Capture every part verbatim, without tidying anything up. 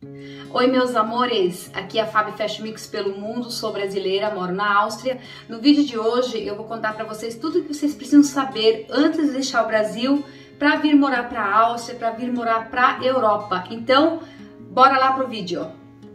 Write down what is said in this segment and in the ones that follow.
Oi meus amores, aqui é a Fabi Fashion Mix pelo mundo, sou brasileira, moro na Áustria. No vídeo de hoje eu vou contar para vocês tudo o que vocês precisam saber antes de deixar o Brasil para vir morar para a Áustria, para vir morar para a Europa. Então, bora lá pro vídeo.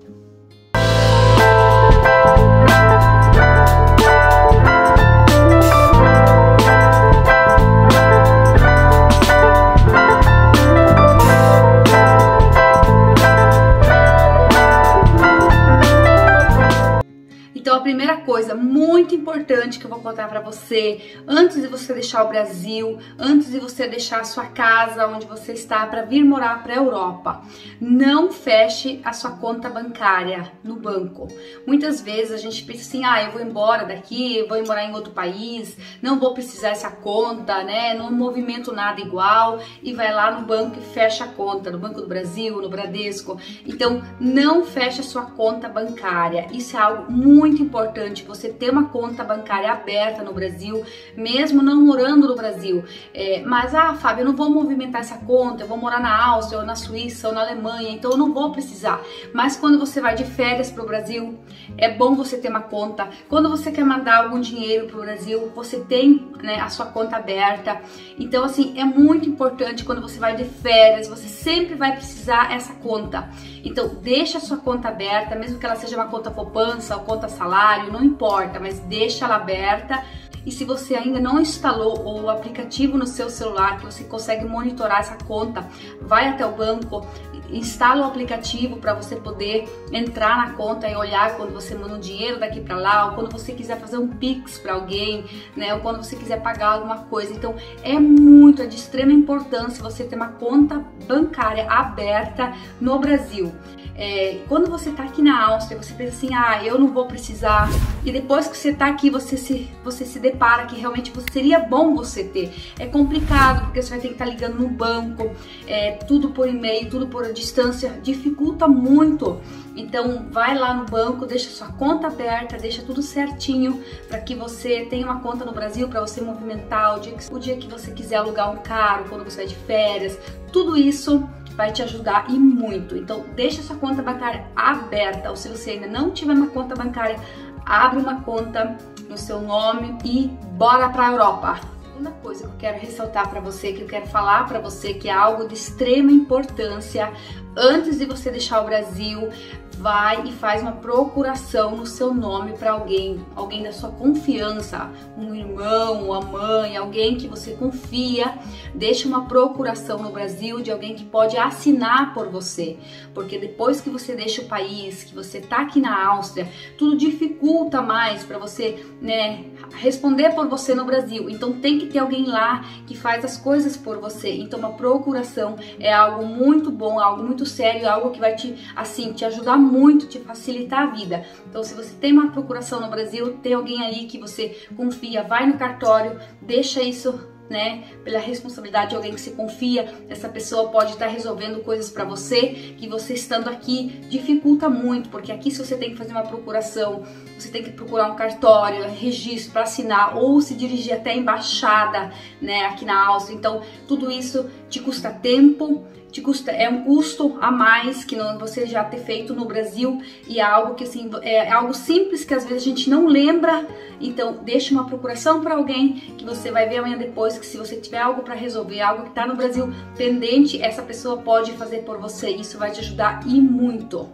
Então a primeira coisa muito importante que eu vou contar para você, antes de você deixar o Brasil, antes de você deixar a sua casa onde você está para vir morar para a Europa, não feche a sua conta bancária no banco. Muitas vezes a gente pensa assim, ah, eu vou embora daqui, eu vou morar em outro país, não vou precisar dessa conta, né? Não movimento nada igual, e vai lá no banco e fecha a conta, no Banco do Brasil, no Bradesco. Então não feche a sua conta bancária. Isso é algo muito importante, você ter uma conta bancária aberta no Brasil, mesmo não morando no Brasil. É, mas, ah, Fábio, eu não vou movimentar essa conta, eu vou morar na Áustria, ou na Suíça, ou na Alemanha, então eu não vou precisar. Mas quando você vai de férias para o Brasil, é bom você ter uma conta. Quando você quer mandar algum dinheiro para o Brasil, você tem, né, a sua conta aberta. Então, assim, é muito importante quando você vai de férias, você sempre vai precisar essa conta. Então, deixa a sua conta aberta, mesmo que ela seja uma conta poupança ou conta salário, não importa, mas deixa ela aberta. E se você ainda não instalou o aplicativo no seu celular, que você consegue monitorar essa conta, vai até o banco, instala o aplicativo para você poder entrar na conta e olhar quando você manda um dinheiro daqui para lá, ou quando você quiser fazer um Pix para alguém, né, ou quando você quiser pagar alguma coisa. Então é muito, é de extrema importância você ter uma conta bancária aberta no Brasil. É, quando você tá aqui na Áustria, você pensa assim, ah, eu não vou precisar, e depois que você tá aqui, você se, você se depara que realmente seria bom você ter. É complicado, porque você vai ter que estar ligando no banco, é, tudo por e-mail, tudo por distância, dificulta muito. Então vai lá no banco, deixa sua conta aberta, deixa tudo certinho para que você tenha uma conta no Brasil para você movimentar o dia, que, o dia que você quiser alugar um carro, quando você vai de férias, tudo isso vai te ajudar e muito. Então deixa sua conta bancária aberta, ou se você ainda não tiver uma conta bancária, abre uma conta no seu nome e bora para a Europa. Uma coisa que eu quero ressaltar para você, que eu quero falar para você, que é algo de extrema importância, antes de você deixar o Brasil, vai e faz uma procuração no seu nome para alguém, alguém da sua confiança, um irmão, uma mãe, alguém que você confia. Deixa uma procuração no Brasil de alguém que pode assinar por você, porque depois que você deixa o país, que você tá aqui na Áustria, tudo dificulta mais para você, né, responder por você no Brasil. Então tem que ter alguém lá que faz as coisas por você. Então uma procuração é algo muito bom, algo muito sério, algo que vai te, assim, te ajudar muito, te facilitar a vida. Então se você tem uma procuração no Brasil, tem alguém aí que você confia, vai no cartório, deixa isso, né, pela responsabilidade de alguém que você confia. Essa pessoa pode estar resolvendo coisas para você que você estando aqui dificulta muito, porque aqui se você tem que fazer uma procuração, você tem que procurar um cartório, registro para assinar, ou se dirigir até a embaixada, né, aqui na Áustria. Então tudo isso te custa tempo, te custa, é um custo a mais que não, você já ter feito no Brasil, e é algo que assim, é algo simples que às vezes a gente não lembra. Então deixa uma procuração para alguém que você vai ver amanhã depois, que se você tiver algo para resolver, algo que está no Brasil pendente, essa pessoa pode fazer por você. Isso vai te ajudar e muito.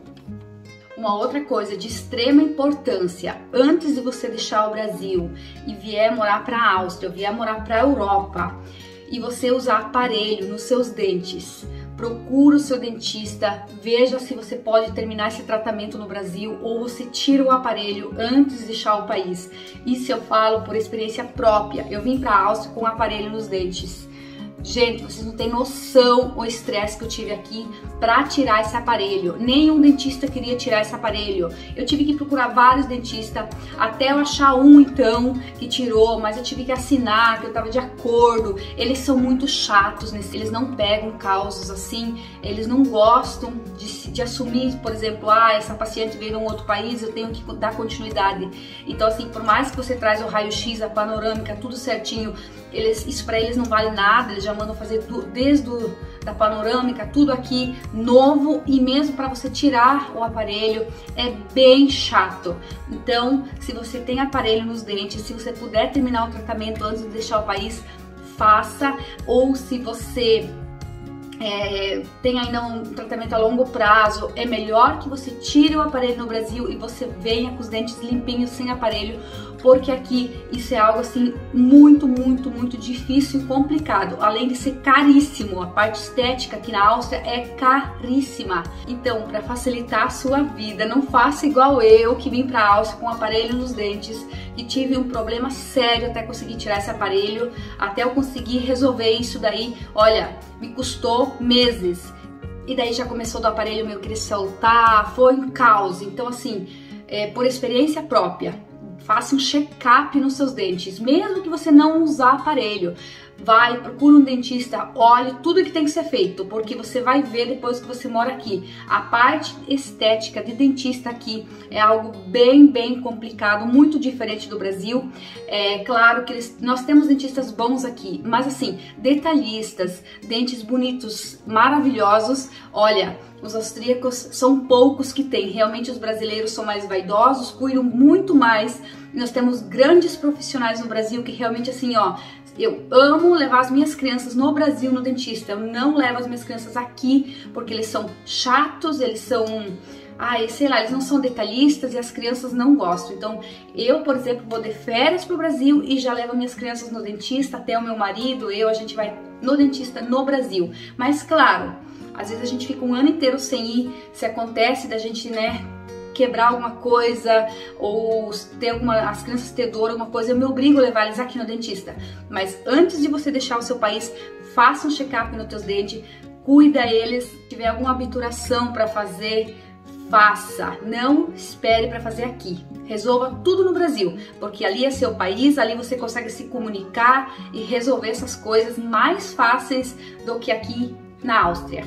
Uma outra coisa de extrema importância, antes de você deixar o Brasil e vier morar para a Áustria, ou vier morar para a Europa, e você usar aparelho nos seus dentes, procura o seu dentista, veja se você pode terminar esse tratamento no Brasil, ou você tira o aparelho antes de deixar o país. Isso eu falo por experiência própria. Eu vim para a Áustria com um aparelho nos dentes. Gente, vocês não têm noção o estresse que eu tive aqui pra tirar esse aparelho. Nenhum dentista queria tirar esse aparelho. Eu tive que procurar vários dentistas até eu achar um, então, que tirou, mas eu tive que assinar que eu tava de acordo. Eles são muito chatos, eles não pegam causas assim, eles não gostam de, de assumir, por exemplo, ah, essa paciente veio de um outro país, eu tenho que dar continuidade. Então, assim, por mais que você traz o raio-x, a panorâmica, tudo certinho, eles, isso pra eles não vale nada, eles já mandam fazer do, desde o, da panorâmica, tudo aqui novo, e mesmo para você tirar o aparelho é bem chato. Então, se você tem aparelho nos dentes, se você puder terminar o tratamento antes de deixar o país, faça. Ou se você É, tem ainda um tratamento a longo prazo, é melhor que você tire o aparelho no Brasil e você venha com os dentes limpinhos, sem aparelho, porque aqui isso é algo assim muito, muito, muito difícil e complicado, além de ser caríssimo. A parte estética aqui na Áustria é caríssima. Então, para facilitar a sua vida, não faça igual eu, que vim para a Áustria com um aparelho nos dentes, e tive um problema sério até conseguir tirar esse aparelho, até eu conseguir resolver isso daí. Olha, me custou meses. E daí já começou do aparelho meu querer soltar, foi um caos. Então, assim, é, por experiência própria, faça um check-up nos seus dentes, mesmo que você não usar aparelho. Vai, procura um dentista, olhe tudo que tem que ser feito, porque você vai ver depois que você mora aqui. A parte estética de dentista aqui é algo bem, bem complicado, muito diferente do Brasil. É claro que eles, nós temos dentistas bons aqui, mas assim, detalhistas, dentes bonitos, maravilhosos, olha, os austríacos são poucos que tem. Realmente os brasileiros são mais vaidosos, cuidam muito mais. Nós temos grandes profissionais no Brasil que realmente assim, ó, eu amo levar as minhas crianças no Brasil no dentista. Eu não levo as minhas crianças aqui porque eles são chatos, eles são, ai, sei lá, eles não são detalhistas e as crianças não gostam. Então, eu, por exemplo, vou de férias pro Brasil e já levo minhas crianças no dentista, até o meu marido, eu, a gente vai no dentista no Brasil. Mas, claro, às vezes a gente fica um ano inteiro sem ir, se acontece da gente, né, quebrar alguma coisa ou ter alguma, as crianças ter dor, alguma coisa, eu me obrigo a levar eles aqui no dentista. Mas antes de você deixar o seu país, faça um check-up nos teus dentes, cuida eles. Se tiver alguma obturação para fazer, faça. Não espere para fazer aqui. Resolva tudo no Brasil, porque ali é seu país, ali você consegue se comunicar e resolver essas coisas mais fáceis do que aqui na Áustria.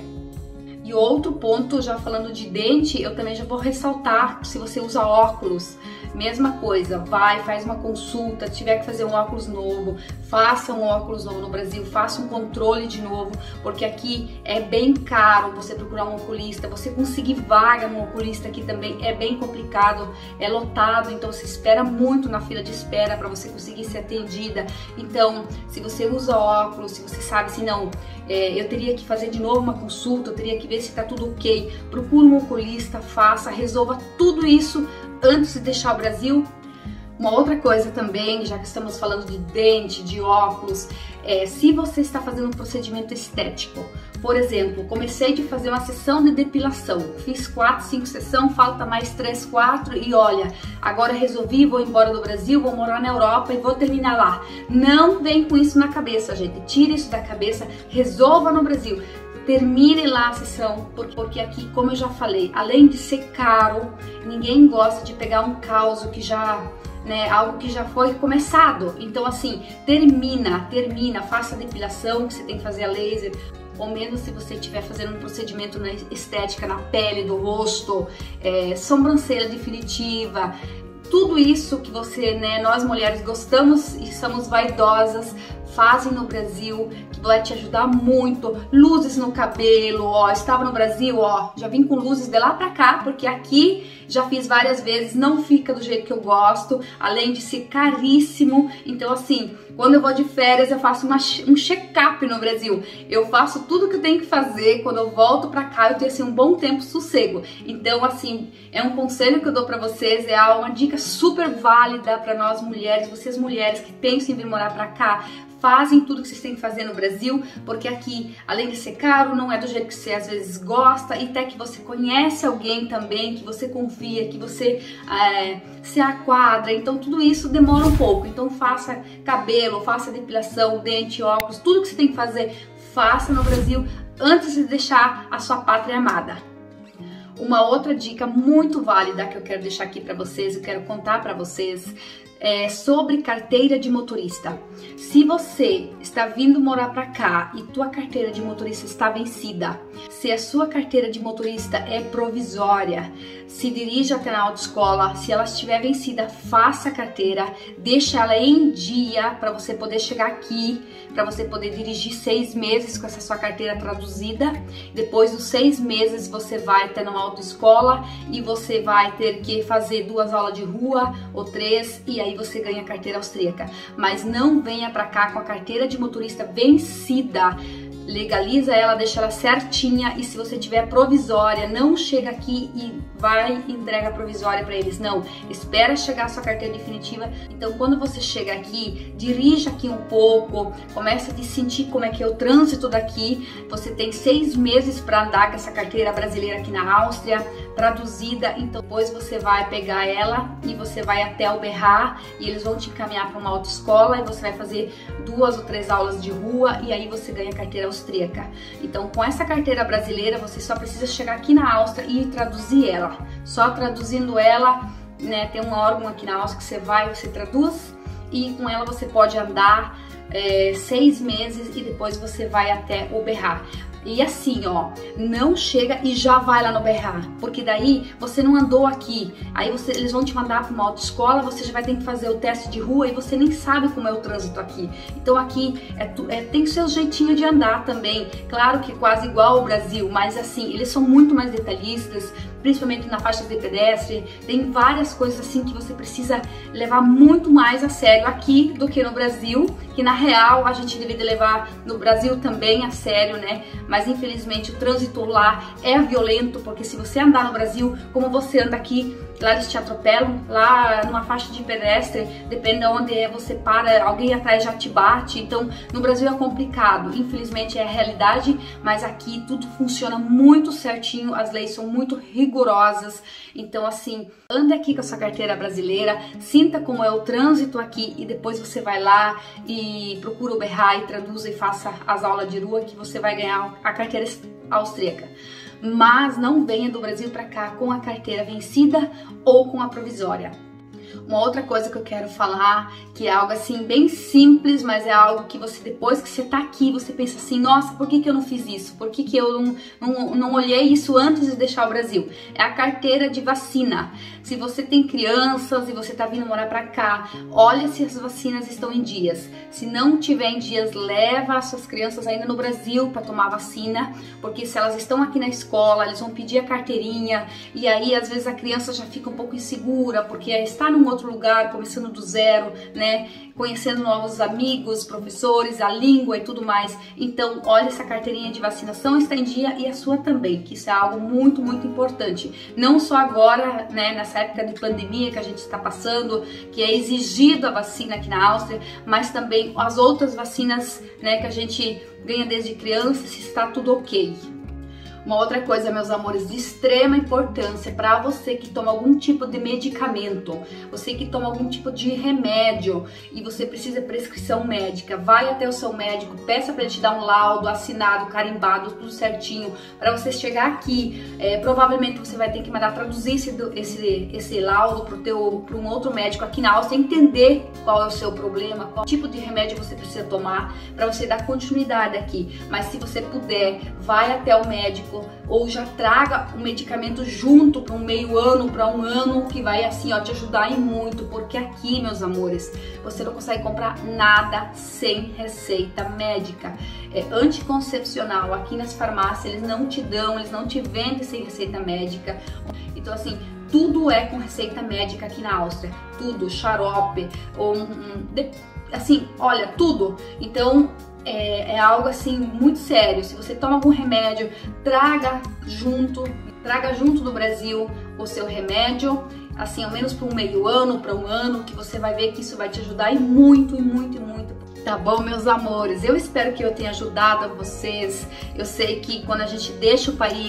E outro ponto, já falando de dente, eu também já vou ressaltar, se você usa óculos, mesma coisa, vai, faz uma consulta, se tiver que fazer um óculos novo, faça um óculos novo no Brasil, faça um controle de novo, porque aqui é bem caro você procurar um oculista, você conseguir vaga no oculista aqui também é bem complicado, é lotado, então você espera muito na fila de espera para você conseguir ser atendida. Então, se você usa óculos, se você sabe assim, não, é, eu teria que fazer de novo uma consulta, eu teria que ver se tá tudo ok, procura um oculista, faça, resolva tudo isso antes de deixar o Brasil. Uma outra coisa também, já que estamos falando de dente, de óculos, é, se você está fazendo um procedimento estético, por exemplo, comecei de fazer uma sessão de depilação, fiz quatro, cinco sessões, falta mais três, quatro e olha, agora resolvi, vou embora do Brasil, vou morar na Europa e vou terminar lá. Não vem com isso na cabeça, gente, tire isso da cabeça, resolva no Brasil. Termine lá a sessão, porque aqui, como eu já falei, além de ser caro, ninguém gosta de pegar um causo que já, né, algo que já foi começado. Então assim, termina, termina, faça a depilação, que você tem que fazer a laser, ou mesmo se você estiver fazendo um procedimento na estética, na pele do rosto, é, sobrancelha definitiva, tudo isso que você, né, nós mulheres gostamos e somos vaidosas, fazem no Brasil, que vai te ajudar muito. Luzes no cabelo, ó, estava no Brasil, ó, já vim com luzes de lá pra cá, porque aqui já fiz várias vezes, não fica do jeito que eu gosto, além de ser caríssimo. Então assim, quando eu vou de férias eu faço uma, um check-up no Brasil, eu faço tudo que eu tenho que fazer, quando eu volto pra cá eu tenho assim um bom tempo, sossego. Então assim, é um conselho que eu dou pra vocês, é uma dica super válida pra nós mulheres, vocês mulheres que pensam em vir morar pra cá, fazem tudo que vocês têm que fazer no Brasil, porque aqui, além de ser caro, não é do jeito que você às vezes gosta, e até que você conhece alguém também, que você confia, que você é, se aquadra, então tudo isso demora um pouco. Então faça cabelo, faça depilação, dente, óculos, tudo que você tem que fazer, faça no Brasil antes de deixar a sua pátria amada. Uma outra dica muito válida que eu quero deixar aqui para vocês, eu quero contar para vocês, é, sobre carteira de motorista. Se você está vindo morar para cá e tua carteira de motorista está vencida, se a sua carteira de motorista é provisória, se dirija até na autoescola. Se ela estiver vencida, faça a carteira, deixa ela em dia para você poder chegar aqui, para você poder dirigir seis meses com essa sua carteira traduzida. Depois dos seis meses você vai até numa autoescola e você vai ter que fazer duas aulas de rua ou três, e aí você ganha a carteira austríaca. Mas não venha para cá com a carteira de motorista vencida. Legaliza ela, deixa ela certinha, e se você tiver provisória, não chega aqui e vai e entrega a provisória para eles, não, espera chegar a sua carteira definitiva. Então quando você chega aqui, dirija aqui um pouco, começa a sentir como é que é o trânsito daqui. Você tem seis meses para andar com essa carteira brasileira aqui na Áustria, traduzida. Então depois você vai pegar ela e você vai até o Berra, e eles vão te encaminhar para uma autoescola, e você vai fazer duas ou três aulas de rua, e aí você ganha a carteira austríaca. Então com essa carteira brasileira você só precisa chegar aqui na Áustria e traduzir ela. Só traduzindo ela, né, tem um órgão aqui na Áustria que você vai, você traduz, e com ela você pode andar é, seis meses, e depois você vai até o Berra. E assim, ó, não chega e já vai lá no Berra, porque daí você não andou aqui, aí você, eles vão te mandar para uma autoescola, você já vai ter que fazer o teste de rua e você nem sabe como é o trânsito aqui. Então aqui é, é, tem o seu jeitinho de andar também, claro que é quase igual ao Brasil, mas assim, eles são muito mais detalhistas, principalmente na faixa de pedestre. Tem várias coisas assim que você precisa levar muito mais a sério aqui do que no Brasil, que na real a gente deveria levar no Brasil também a sério, né? Mas infelizmente o trânsito lá é violento, porque se você andar no Brasil como você anda aqui, lá eles te atropelam, lá numa faixa de pedestre, depende de onde é, você para, alguém atrás já te bate. Então no Brasil é complicado, infelizmente é a realidade, mas aqui tudo funciona muito certinho, as leis são muito rigorosas. Então assim, ande aqui com a sua carteira brasileira, sinta como é o trânsito aqui, e depois você vai lá e procura o Berra e traduza e faça as aulas de rua, que você vai ganhar a carteira austríaca. Mas não venha do Brasil para cá com a carteira vencida ou com a provisória. Uma outra coisa que eu quero falar, que é algo assim bem simples, mas é algo que você, depois que você tá aqui, você pensa assim, nossa, por que que eu não fiz isso? Por que que eu não, não, não olhei isso antes de deixar o Brasil? É a carteira de vacina. Se você tem crianças e você tá vindo morar pra cá, olha se as vacinas estão em dias. Se não tiver em dias, leva as suas crianças ainda no Brasil para tomar vacina, porque se elas estão aqui na escola, eles vão pedir a carteirinha, e aí às vezes a criança já fica um pouco insegura, porque está num outro lugar, começando do zero, né, conhecendo novos amigos, professores, a língua e tudo mais. Então, olha, essa carteirinha de vacinação está em dia, e a sua também, que isso é algo muito, muito importante. Não só agora, né, nessa época de pandemia que a gente está passando, que é exigido a vacina aqui na Áustria, mas também as outras vacinas, né, que a gente ganha desde criança, se está tudo ok. Uma outra coisa, meus amores, de extrema importância para você que toma algum tipo de medicamento, você que toma algum tipo de remédio e você precisa de prescrição médica, vai até o seu médico, peça para ele te dar um laudo assinado, carimbado, tudo certinho, para você chegar aqui. É, provavelmente você vai ter que mandar traduzir esse, esse, esse laudo para um outro médico aqui na Áustria, entender qual é o seu problema, qual tipo de remédio você precisa tomar, para você dar continuidade aqui. Mas se você puder, vai até o médico, ou já traga o medicamento junto para um meio ano, para um ano, que vai assim, ó, te ajudar e muito, porque aqui, meus amores, você não consegue comprar nada sem receita médica. É anticoncepcional, aqui nas farmácias eles não te dão, eles não te vendem sem receita médica. Então assim, tudo é com receita médica aqui na Áustria, tudo, xarope, ou um, assim, olha, tudo. Então É, é algo assim muito sério. Se você toma algum remédio, traga junto, traga junto do Brasil o seu remédio, assim, ao menos por um meio ano, para um ano, que você vai ver que isso vai te ajudar e muito, e muito, e muito. Tá bom, meus amores? Eu espero que eu tenha ajudado a vocês. Eu sei que quando a gente deixa o país,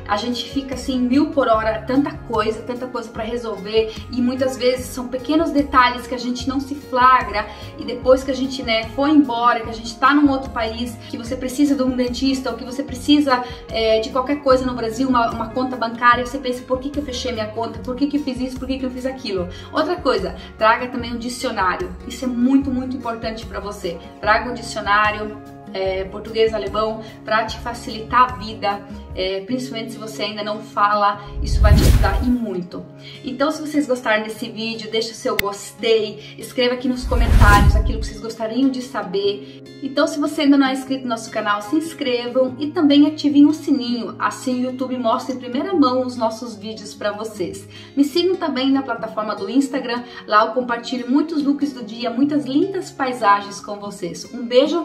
a gente fica assim mil por hora, tanta coisa, tanta coisa para resolver, e muitas vezes são pequenos detalhes que a gente não se flagra, e depois que a gente, né, foi embora, que a gente tá num outro país, que você precisa de um dentista, ou que você precisa é, de qualquer coisa no Brasil, uma, uma conta bancária, você pensa, por que que eu fechei minha conta, por que que eu fiz isso, por que que eu fiz aquilo. Outra coisa, traga também um dicionário, isso é muito, muito importante para você. Traga um dicionário, É, português, alemão, para te facilitar a vida, é, principalmente se você ainda não fala, isso vai te ajudar e muito. Então, se vocês gostaram desse vídeo, deixa o seu gostei, escreva aqui nos comentários aquilo que vocês gostariam de saber. Então, se você ainda não é inscrito no nosso canal, se inscrevam e também ativem o sininho, assim o YouTube mostra em primeira mão os nossos vídeos para vocês. Me sigam também na plataforma do Instagram, lá eu compartilho muitos looks do dia, muitas lindas paisagens com vocês. Um beijo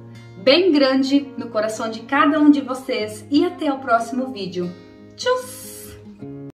bem grande no coração de cada um de vocês e até o próximo vídeo. Tchau!